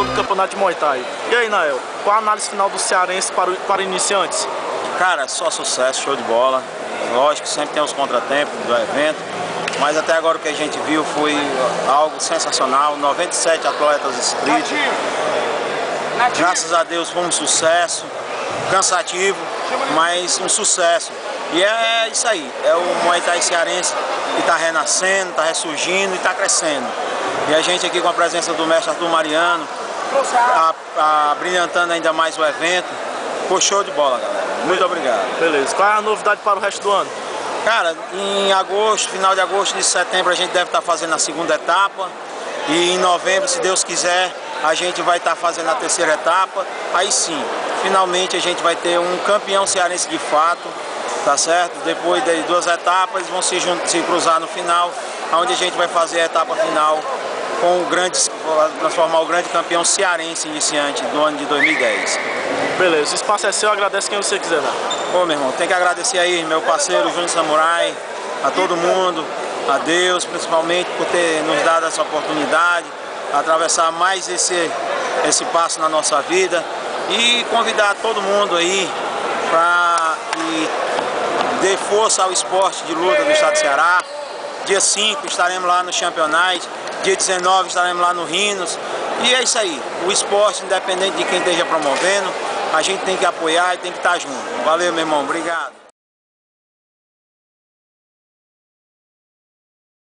vencedor do campeonato de Muay Thai. E aí, Nael, qual a análise final do cearense para iniciantes? Cara, só sucesso, show de bola. Lógico, sempre tem os contratempos do evento, mas até agora o que a gente viu foi algo sensacional. 97 atletas inscritos. Graças a Deus foi um sucesso, cansativo, mas um sucesso. E é isso aí, é o Muay Thai cearense que está renascendo, está ressurgindo e está crescendo. E a gente aqui com a presença do mestre Arthur Mariano, brilhantando ainda mais o evento. Ficou show de bola, galera. Muito obrigado. Beleza. Qual é a novidade para o resto do ano? Cara, em agosto, final de agosto, de setembro, a gente deve estar fazendo a segunda etapa. E em novembro, se Deus quiser, a gente vai estar fazendo a terceira etapa. Aí sim, finalmente a gente vai ter um campeão cearense de fato, tá certo? Depois das duas etapas, eles vão se cruzar no final, onde a gente vai fazer a etapa final com o transformar o grande campeão cearense iniciante do ano de 2010. Beleza, o espaço é seu, agradece quem você quiser, né? Pô, meu irmão, tem que agradecer aí meu parceiro Júnior Samurai, a todo mundo, a Deus principalmente por ter nos dado essa oportunidade, atravessar mais esse passo na nossa vida e convidar todo mundo aí para que dê força ao esporte de luta do estado do Ceará. Dia 5 estaremos lá no Championite, dia 19 estaremos lá no Rhinos. E é isso aí, o esporte, independente de quem esteja promovendo, a gente tem que apoiar e tem que estar junto. Valeu, meu irmão, obrigado.